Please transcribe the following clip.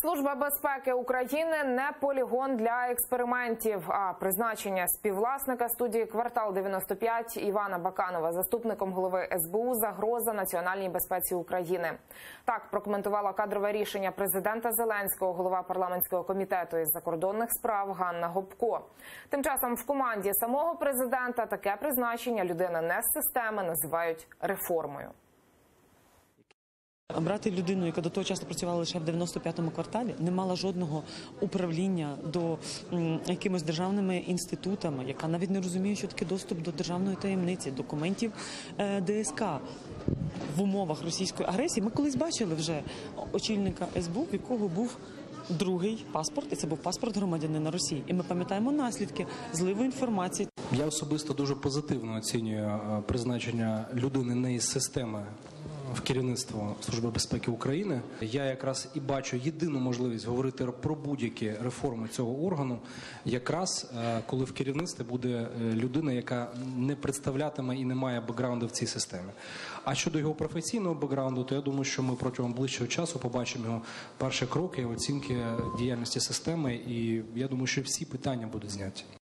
Служба безпеки України не полігон для експериментів, а призначення співвласника студії «Квартал-95» Івана Баканова заступником голови СБУ загроза національній безпеці України. Так прокоментувала кадрове рішення президента Зеленського голова парламентського комітету із закордонних справ Ганна Гопко. Тим часом в команді самого президента таке призначення людини не з системи називають реформою. Брати людину, яка до того часу працювала лише в 95-му кварталі, не мала жодного управління до якимось державними інститутами, яка навіть не розуміє, що таке доступ до державної таємниці, документів ДСК в умовах російської агресії. Ми колись бачили вже очільника СБУ, в якого був другий паспорт, і це був паспорт громадянина Росії. І ми пам'ятаємо наслідки зливу інформації. Я особисто дуже позитивно оцінюю призначення людини не із системи в керівництво Служби безпеки України. Я якраз і бачу єдину можливість говорити про будь-які реформи цього органу, якраз коли в керівництві буде людина, яка не представлятиме і не має бекграунду в цій системі. А щодо його професійного бекграунду, то я думаю, що ми протягом ближчого часу побачимо його перші кроки, оцінки діяльності системи, і я думаю, що всі питання будуть зняті.